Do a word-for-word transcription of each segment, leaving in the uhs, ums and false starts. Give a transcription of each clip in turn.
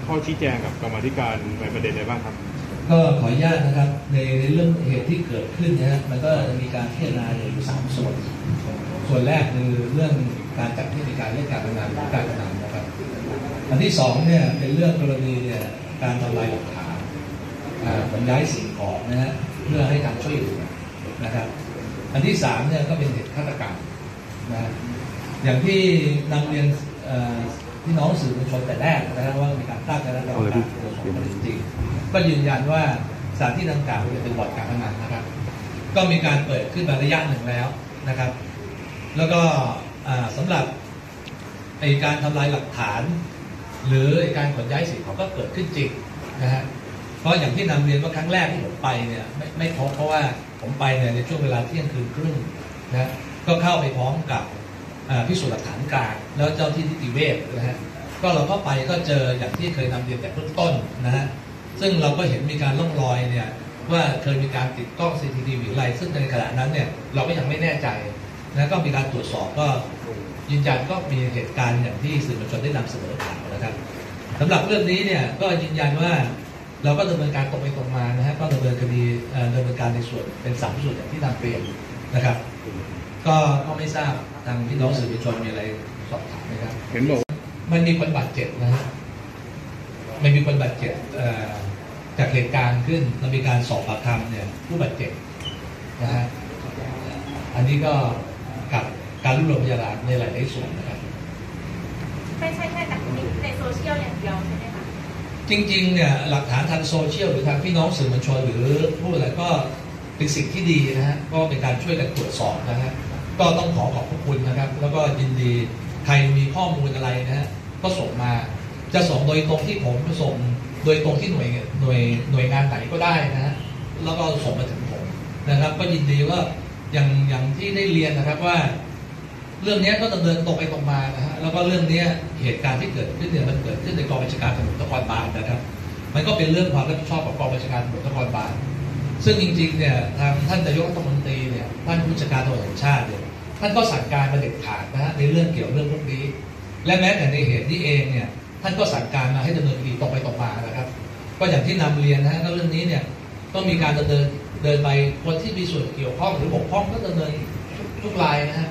ข้อชี้แจงกับกรรมาธิการในประเด็นใดบ้างครับก็ขออนุญาตนะครับในในเรื่องเหตุที่เกิดขึ้นนะฮะมันก็มีการพิจารณาอยู่สามส่วนส่วนแรกคือเรื่องการจัดให้มีการเล่นการพนันหรือการพนันนะครับอันที่สองเนี่ยเป็นเรื่องกรณีเนี่ยการทำลายหลักฐานขนย้ายสิ่งของนะฮะเพื่อให้การช่วยเหลือนะครับอันที่สามเนี่ยก็เป็นเหตุฆาตกรรมนะอย่างที่นำเรียนพี่น้องสื่อมวลชนแต่แรกนะครับว่ามีการตั้งคณะกรรมการตรวจสอบข้อเท็จจริงก็ยืนยันว่าสถานที่ดังกล่าวเป็นบ่อนการพนันนะครับก็มีการเปิดขึ้นมาระยะหนึ่งแล้วนะครับแล้วก็สำหรับไอการทำลายหลักฐานหรือการขนย้ายสิ่งของก็เกิดขึ้นจริงนะฮะเพราะอย่างที่นำเรียนว่าครั้งแรกที่ผมไปเนี่ยไม่ไม่พบเพราะว่าผมไปเนี่ยในช่วงเวลาเที่ยงคืนครึ่งนะก็เข้าไปพร้อมกับพิสูจน์หลักฐานกลางแล้วเจ้าที่นิติเวชนะฮะก็เราเข้าไปก็เจออย่างที่เคยนำเรียนแต่เบื้องต้นนะฮะซึ่งเราก็เห็นมีการล่องรอยเนี่ยว่าเคยมีการติดกล้อง ซี ซี ที วี อะไรซึ่งในขณะนั้นเนี่ยเราก็ยังไม่แน่ใจนะก็มีการตรวจสอบก็ยืนยันก็มีเหตุการณ์อย่างที่สื่อมวลชนได้นำเสนอข่าวนะครับสำหรับเรื่องนี้เนี่ยก็ยืนยันว่าเราก็ดำเนินการตรงไปตรงมานะฮะก็ดำเนินคดีดำเนินการในส่วนเป็นสามส่วนอย่างที่นำเรียนนะครับก็ก็ไม่ทราบทางพี่น้องสื่อมวลชนมีอะไรสอบถามไหมครับเห็นบอกมันมีคนบาดเจ็บนะฮะไม่มีคนบาดเจ็บจากเหตุการณ์ขึ้นเรามีการสอบปากคำเนี่ยผู้บาดเจ็บนะฮะอันนี้ก็กับการรวบรวมพยานหลักฐานในหลายๆส่วนนะครับไม่ใช่แค่จากในโซเชียลอย่างเดียวใช่ไหมคะจริงๆเนี่ยหลักฐานทางโซเชียลหรือทางพี่น้องสื่อมวลชนหรือผู้อะไรก็เป็นสิ่งที่ดีนะฮะก็เป็นการช่วยกันตรวจสอบนะฮะก็ต้องขอขอบพระคุณนะครับแล้วก็ยินดีใครมีข้อมูลอะไรนะฮะก็ส่งมาจะส่งโดยตรงที่ผมจะส่งโดยตรงที่หน่วยหน่วยหน่วยงานไหนก็ได้นะฮะแล้วก็ส่งมาถึงผมนะครับก็ยินดีว่าอย่างอย่างที่ได้เรียนนะครับว่าเรื่องนี้ก็ดำเนินตรงไปตรงมานะฮะแล้วก็เรื่องนี้เหตุการณ์ที่เกิดขึ้นเนี่ยมันเกิดขึ้นในกองบัญชาการตำรวจนครบาลนะครับมันก็เป็นเรื่องความรับผิดชอบของกองบัญชาการตำรวจนครบาลซึ่งจริงๆเนี่ยทางท่านนายกรัฐมนตรีเนี่ยท่านผู้จัดการตำรวจแห่งชาติเนี่ยท่านก็สั่งการมาเด็ดขาดนะฮะในเรื่องเกี่ยวเรื่องพวกนี้และแม้แต่ในเหตุนี้เองเนี่ยท่านก็สั่งการมาให้ดำเนินคดีตรงไปตรงมานะครับก็อย่างที่นำเรียนนะฮะก็เรื่องนี้เนี่ยต้องมีการดำเนินเดินไปคนที่มีส่วนเกี่ยวข้องหรือบกพร่องก็ดำเนินทุกรายนะฮะ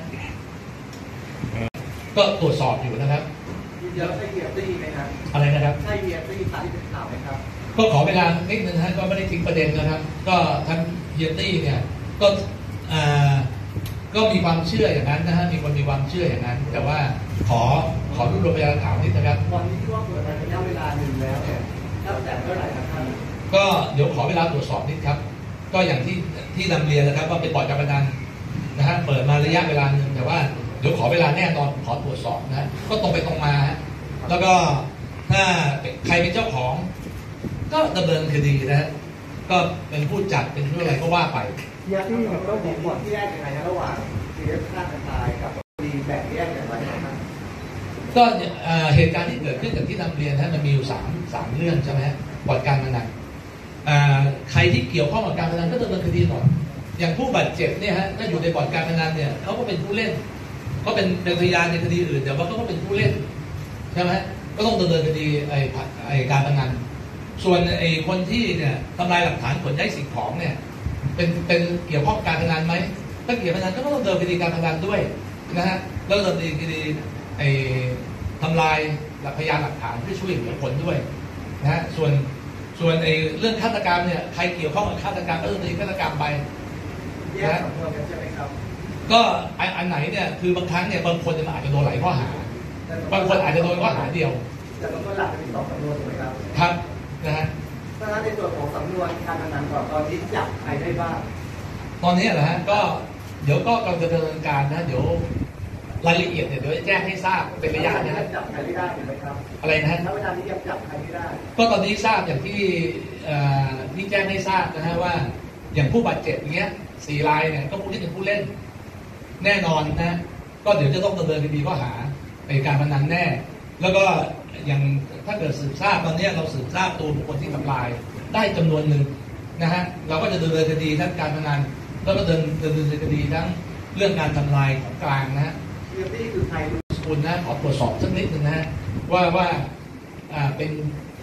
ก็ตรวจสอบอยู่นะครับเดี๋ยวใช่เยียบได้ไหมครับอะไรนะครับใช่เยียบได้ตามที่เป็นข่าวไหมครับก็ขอเวลานิดนึงฮะก็ไม่ได้ทิ้งประเด็นนะครับก็ทั้งเฮียตี้เนี่ยก็อ่าก็มีความเชื่ออย่างนั้นนะฮะมีคนมีความเชื่ออย่างนั้นแต่ว่าขอขอรวบรวมพยานหลักฐานนิดนะครับวันนี้ที่ว่าเปิดระยะเวลาหนึ่งแล้วเนี่ยตั้งแต่เมื่อไหร่ครับท่านก็เดี๋ยวขอเวลาตรวจสอบนิดครับก็อย่างที่ที่นำเรียนนะครับว่าเป็นบ่อนการพนันนะฮะเปิดมาระยะเวลาหนึ่งแต่ว่าเดี๋ยวขอเวลาแน่นอนขอตรวจสอบนะก็ตรงไปตรงมาแล้วก็ถ้าใครเป็นเจ้าของก็ดำเนินคดีนะฮะก็เป็นผู้จัดเป็นผู้อะไรก็ว่าไปเฮียที่ต้องบอกบ่อนที่แยกยังไงนะระหว่างเสียค่าตายกับคดีแบ่งแยกอย่างไรครับก็เหตุการณ์ที่เกิดขึ้นจากที่นำเรียนนะมันมีอยู่สามสามเรื่องใช่ไหมบ่อนการพนันใครที่เกี่ยวข้องกับการพนันก็ดำเนินคดีหมดอย่างผู้บาดเจ็บเนี่ยฮะถ้าอยู่ในบ่อนการพนันเนี่ยเขาก็เป็นผู้เล่นก็เป็นเป็นพยานในคดีอื่นแต่ว่าเขาก็เป็นผู้เล่นใช่ไหมก็ต้องดำเนินคดีไอ้ไอ้การพนันส่วนไอ้คนที่เนี่ยทำลายหลักฐานขนย้ายสิ่งของเนี่ยเป็นเป็นเกี่ยวข้องการพนันไหมถ้าเกี่ยวกับพนันก็ต้องดำเนินคดีการพนันด้วยนะฮะแล้วดำเนินคดีไอ้ทำลายหลักพยานหลักฐานที่ช่วยเหลือคนด้วยนะฮะส่วนส่วนไอ้เรื่องฆาตกรรมเนี่ยใครเกี่ยวข้องกับฆาตกรรมก็ดำเนินฆาตกรรมไปนะใช่ไหมครับก็อันไหนเนี่ยคือบางครั้งเนี่ยบางคนมันอาจจะโดนหลายข้อหาบางคนอาจจะโดนข้อหาเดียวแต่บางคนหลักเป็นสองสำนวนถูกไหมครับครับนะฮะถ้าในส่วนของสำนวนการพนันก่อนตอนนี้จับใครได้บ้างตอนนี้เหรอฮะก็เดี๋ยวก็กำลังจะดำเนินการนะเดี๋ยวรายละเอียดเนี่ยเดี๋ยวจะแจ้งให้ทราบเป็นระยะนะฮะจับใครไม่ได้ถูกไหมครับอะไรนะฮะณเวลานี้ยังจับใครไม่ได้ก็ตอนนี้ทราบอย่างที่ที่แจ้งให้ทราบนะฮะว่าอย่างผู้บาดเจ็บอย่างเงี้ยสี่รายเนี่ยก็ผู้ที่เป็นผู้เล่นแน่นอนนะก็เดี๋ยวจะต้องดำเนินคดีข้อหาในการพนันแน่แล้วก็อย่างถ้าเกิดสืบทราบตอนนี้เราสืบทราบตัวบุคคลที่ทำลายได้จำนวนหนึ่งนะฮะเราก็จะดำเนินคดีทั้งการพนันแล้วก็ดำเนินคดีทั้งเรื่องการทำลายของกลางนะฮะนี่คือใครคุณนะขอตรวจสอบสักนิดนึงนะว่าว่าเป็น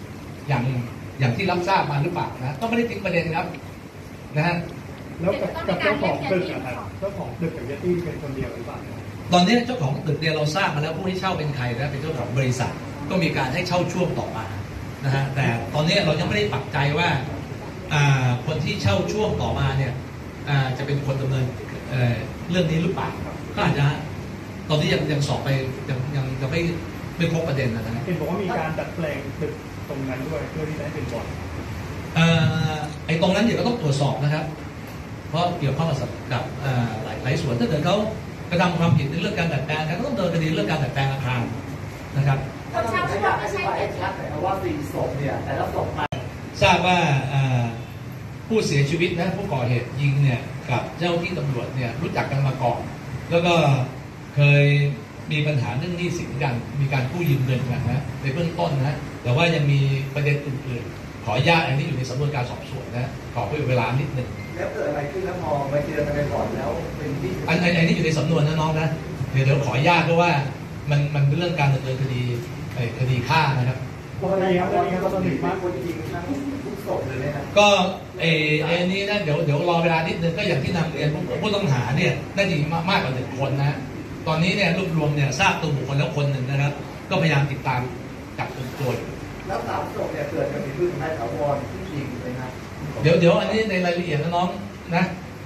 อย่างอย่างที่รับทราบมาหรือเปล่านะก็ไม่ได้ทิ้งประเด็นครับนะฮะแล้วกับกับเจ้าของตึกอะครับเจ้าของตึกกับเยตี้เป็นคนเดียวหรือเปล่าตอนนี้เจ้าของตึกเนี่ยเราทราบมาแล้วผู้ที่เช่าเป็นใครนะเป็นเจ้าของบริษัทก็มีการให้เช่าช่วงต่อมานะฮะแต่ตอนนี้เรายังไม่ได้ปักใจว่าคนที่เช่าช่วงต่อมาเนี่ยจะเป็นคนดำเนิน เ, เรื่องนี้หรือเปล่าก็อาจจะตอนนี้ยังยังสอบไปยังยังยังไม่ไม่พบประเด็นนะครับเห็นบอกว่ามีการดัดแปลงตึกตรงนั้นด้วยเพื่อที่จะให้เป็นบ่อนไอ้ตรงนั้นเดี๋ยวก็ต้องตรวจสอบนะครับเพราะเกี่ยวข้องกับหลายหลายส่วนถ้าเกิดเขากระทำความผิดในเรื่องการดัดแปลงก็ต้องดำเนินคดีเรื่องการดัดแปลงอาคารนะครับคนเช่าช่วงไม่ใช่ให้ชัดหน่อยว่าสี่ศพเนี่ยแต่ละศพไปทราบว่าผู้เสียชีวิตนะผู้ก่อเหตุยิงเนี่ยกับเจ้าที่ตำรวจเนี่ยรู้จักกันมาก่อนแล้วก็เคยมีปัญหาเรื่องหนี้สินกันมีการกู้ยืมเงินกันนะในเบื้องต้นนะแต่ว่ายังมีประเด็นอื่นๆขออนุญาตอันนี้อยู่ในสำนวนการสอบสวนนะขอเวลานิดหนึ่งแล้วเกิดอะไรขึ้นแล้วพอไปเจอกันในบ่อนแล้วเป็นที่อันอันนี้อยู่ในสำนวนนะน้องนะเดี๋ยวเดี๋ยวขออนุญาตเพราะว่ามันมันเป็นเรื่องการดำเนินคดีคดีฆ่านะครับกรณีครับกรณีครับตอนนี้ว่าคนยิงทั้งทุกศพเลยนะครับก็เอเอนี้นะเดี๋ยวเดี๋ยวรอเวลานิดนึงก็อย่างที่นำเรียนผู้ต้องหาเนี่ยน่าจะมีมากกว่าหนึ่งคนนะตอนนี้เนี่ยรวบรวมเนี่ยทราบตัวบุคคลแล้วคนหนึ่งนะครับก็พยายามติดตามจับกลุ่มตัวแล้วสามศพเนี่ยเกิดจากที่พึ่งนายถาวรที่ยิงเลยนะเดี๋ยวเดี๋ยวอันนี้ในรายละเอียดนะน้องนะ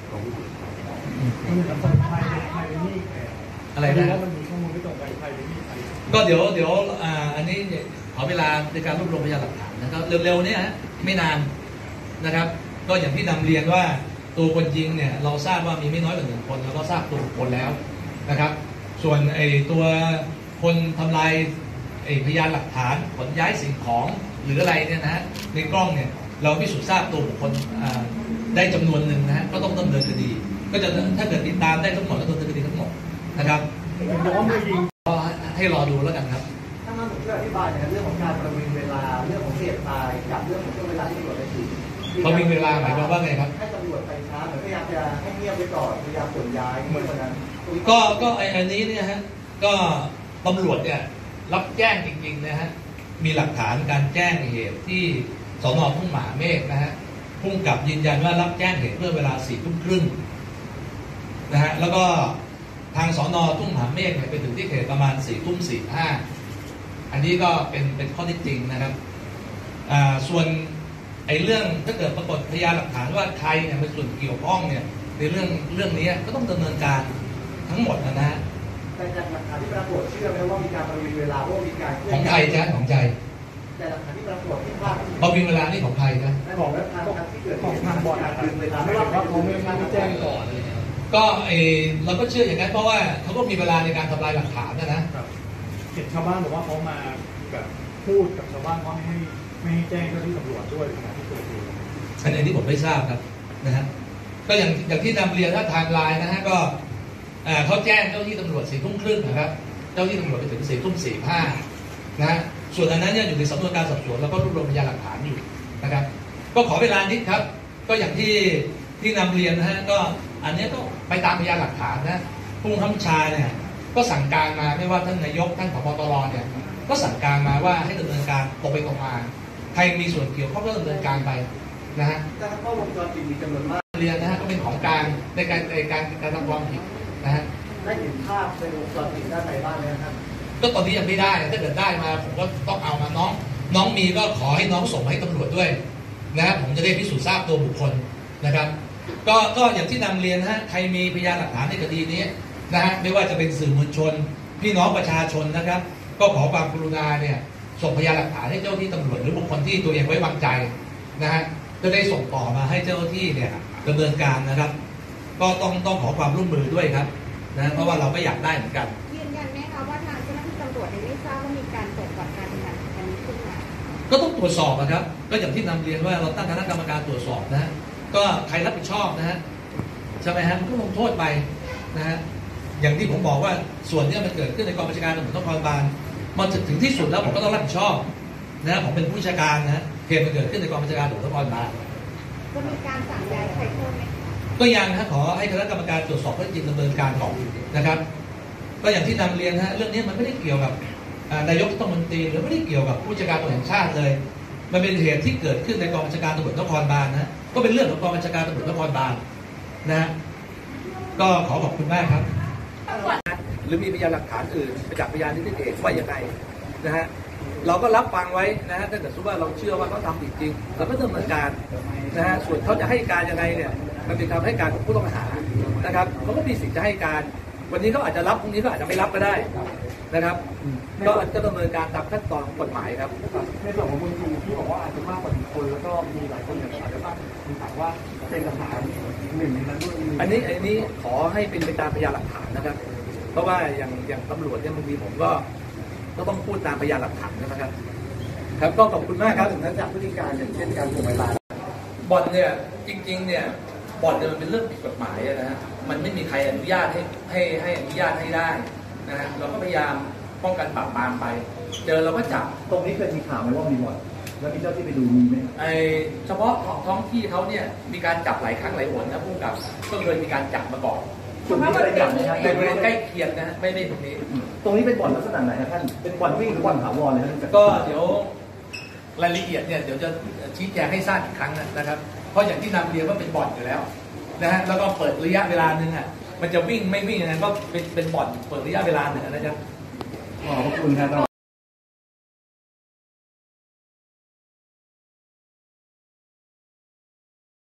อะไรนะมันมีข้อมูลไม่ตรงกันใครเป็นนี่ใครก็เดี๋ยวเดี๋ยวอ่าอันนี้ขอเวลาในการรวบรวมพยานหลักฐานนะครับเร็วๆนี้ฮะไม่นานนะครับก็อย่างที่นำเรียนว่าตัวคนยิงเนี่ยเราทราบว่ามีไม่น้อยกว่าหนึ่งคนแล้วก็ทราบตัวบุคคลแล้วนะครับส่วนไอ้ตัวคนทำลายไอ้พยานหลักฐานขนย้ายสิ่งของหรืออะไรเนี่ยนะฮะในกล้องเนี่ยเราพิสูจน์ทราบตัวบุคคลได้จำนวนหนึ่งนะฮะก็ต้องดำเนินคดีก็จะถ้าเกิดติดตามได้ทั้งหมดก็ดำเนินคดีทั้งหมดนะครับย้อนไปยิงก็ให้รอดูแล้วกันครับถ้ามาผมจะอธิบายในเรื่องของการประวิงเวลาเรื่องของเหตุตายกับเรื่องของช่วงเวลาที่ตำรวจไปถึงประวิงเวลาหมายความว่าไงครับให้ตำรวจไปช้าหรือพยายามจะให้เงียบไว้ก่อนพยายามขนย้ายเหมือนนั้นก็ก็ไอ้อันนี้เนี่ยฮะก็ตำรวจเนี่ยรับแจ้งจริงๆนะฮะมีหลักฐานการแจ้งเหตุที่สน.ทุ่งมหาเมฆนะฮะพุ่งกับยืนยันว่ารับแจ้งเหตุเมื่อเวลาสี่ทุ่มครึ่งนะฮะแล้วก็ทางสน.ทุ่งมหาเมฆเนี่ยไปถึงที่เขตประมาณสี่ทุ่มสี่ห้าอันนี้ก็เป็นเป็นข้อเท็จจริงนะครับอ่าส่วนไอ้เรื่องถ้าเกิดปรากฏพยานหลักฐานว่าใครเนี่ยเป็นส่วนเกี่ยวข้องเนี่ยในเรื่องเรื่องนี้ก็ต้องดำเนินการทั้งหมดนะฮะแต่จากหลักฐานที่ปรากฏเชื่อไหมว่ามีการประวิงเวลาว่ามีการของใครจ๊ะของใจแต่หลักฐานที่ปรากฏที่ภาพประวิงเวลานี่ของใครจ๊ะของแล้วทางที่เกิดของทางบอร์ดการดึงเวลาไม่ว่าเขาไม่ไม่แจ้งก่อนก็เออเราก็เชื่ออย่างนั้นเพราะว่าเขาก็มีเวลาในการทำลายหลักฐานนะนะเห็นชาวบ้านบอกว่าเขามาแบบพูดกับชาวบ้านว่าไม่ให้ไม่ให้แจ้งเจ้าที่ตำรวจด้วยขณะที่เกิดเหตุอันนี้ผมไม่ทราบครับนะฮะก็อย่างอย่างที่นำเรียนว่าไทม์ไลน์นะฮะก็เขาแจ้งเจ้าที่ตำรวจสี่ทุ่มครึ่งนะครับเจ้าที่ตำรวจไปถึงสี่ทุ่มสี่ห้านะฮะส่วนอันนั้นเนี่ยอยู่ในสำนวนการสอบสวนแล้วก็รวบรวมพยานหลักฐานอยู่นะครับก็ขอเวลานิดครับก็อย่างที่ที่นำเรียนนะฮะก็อันนี้ก็ไปตามพยานหลักฐานนะผู้บังคับบัญชาเนี่ยก็สั่งการมาไม่ว่าท่านนายกท่านผบ.ตร.เนี่ยก็สั่งการมาว่าให้ดำเนินการตรงไปตรงมาใครมีส่วนเกี่ยวข้องก็ดำเนินการไปนะฮะแต่ข้อวงจรปิดมีจำนวนมากเรียนนะฮะก็เป็นของกลางในการในการการทำความผิดนะฮะได้เห็นภาพในวงจรปิดด้านในบ้านไหมครับก็ตอนนี้ยังไม่ได้ถ้าเกิดได้มาผมก็ต้องเอามาน้องน้องมีก็ขอให้น้องส่งให้ตำรวจด้วยนะฮะผมจะได้พิสูจน์ทราบตัวบุคคลนะครับก็ก็อย่างที่นำเรียนนะฮะใครมีพยานหลักฐานในคดีนี้นะฮะไม่ว่าจะเป็นสื่อมวลชนพี่น้องประชาชนนะครับก็ขอความกรุณาเนี่ยส่งพยานหลักฐานให้เจ้าที่ตำรวจหรือบุคคลที่ตัวเองไว้วางใจนะฮะจะได้ส่งต่อมาให้เจ้าที่เนี่ยดำเนินการนะครับก็ต้องต้องขอความร่วมมือด้วยครับนะเพราะว่าเราก็อยากได้เหมือนกันยืนยันไหมคะว่าทางเจ้าหน้าที่ตำรวจไม่ทราบว่ามีการตรวจสอบการทำงานอันนี้ขึ้นมาก็ต้องตรวจสอบนะครับก็อย่างที่นำเรียนว่าเราตั้งคณะกรรมการตรวจสอบนะฮะก็ใครรับผิดชอบนะฮะใช่ไหมฮะมันก็ลงโทษไปนะฮะอย่างที่ผมบอกว่าส่วนนี้มันเกิดขึ้นในกองบัญชาการตำรวจนครบาลมันถึงที่สุดแล้วผมก็ต้องรับผิดชอบนะผมเป็นผู้บัญชาการนะเหตุมันเกิดขึ้นในกองบัญชาการตำรวจนครบาลจะมีการสั่งย้ายใครเพิ่มไหมก็ยังนะขอให้คณะกรรมการตรวจสอบข้อเท็จจริงดำเนินการก่อนนะครับก็อย่างที่นำเรียนฮะเรื่องนี้มันไม่ได้เกี่ยวกับนายกรัฐมนตรีหรือไม่ได้เกี่ยวกับผู้จัดการตำรวจแห่งชาติเลยมันเป็นเหตุที่เกิดขึ้นในกองบัญชาการตำรวจนครบาลนะก็เป็นเรื่องของกองบัญชาการตำรวจนครบาลนะฮะก็ขอขอบคุณมากครับหรือมีพยานหลักฐานอื่นประจักษ์พยานที่ได้เอกว่ายังไงนะฮะเราก็รับฟังไว้นะฮะถ้าเกิดสมมติว่าเราเชื่อว่าเขาทำผิดจริงเราก็ดำเนินการนะฮะส่วนเขาจะให้การยังไงเนี่ยมันเป็นคำให้การของผู้ต้องหานะครับเขาก็มีสิทธิ์จะให้การวันนี้เขาอาจจะรับพรุ่งนี้ก็อาจจะไม่รับก็ได้นะครับก็จะดำเนินการตามขั้นตอนของกฎหมายครับในส่วนของคุณครูที่บอกว่าอาจจะมากกว่าหนึ่งคนแล้วก็มีหลายคนเนี่ยอาจจะตั้งคำถามว่าเป็นคำถามหนึ่งในนั้นด้วยอันนี้อันนี้ขอให้เป็นไปตามพยานหลักฐานนะครับเพราะว่าอย่างอย่างตำรวจเนี่ยบางทีผมก็ก็ต้องพูดตามพยานหลักฐานนะครับครับก็ขอบคุณมากครับถึงนั้นจากพฤติการอย่างเช่นการถ่วงเวลาบ่อนเนี่ยจริงๆเนี่ยบ่อนเนี่ยมันเป็นเรื่องผิดกฎหมายนะฮะมันไม่มีใครอนุญาตให้ให้ให้อนุญาตให้ได้นะฮะเราก็พยายามป้องกันปราบปรามไปเจอเราก็จับตรงนี้เคยมีข่าวไหมว่ามีบ่อนแล้วมีเจ้าที่ไปดูมีไหมไอเฉพาะท้องที่เขาเนี่ยมีการจับหลายครั้งหลายหนนะผู้กำกับก็เคยมีการจับมาก่อนส่วนที่เคยจับนะครับในบริเวณใกล้เคียงนะฮะไม่ได้ตรงนี้ตรงนี้เป็นบ่อนลักษณะไหนครับท่านเป็นบ่อนวิ่งหรือบ่อนถาวรเลยครับก็เดี๋ยวรายละเอียดเนี่ยเดี๋ยวจะชี้แจงให้ทราบอีกครั้งนะครับเพราะอย่างที่นำเรียนว่าเป็นบ่อนอยู่แล้วนะฮะแล้วก็เปิดระยะเวลาหนึ่งอ่ะมันจะวิ่งไม่วิ่งยังไงก็เป็นเป็นบ่อนเปิดระยะเวลาหนึ่งนะครับขอบคุณครับ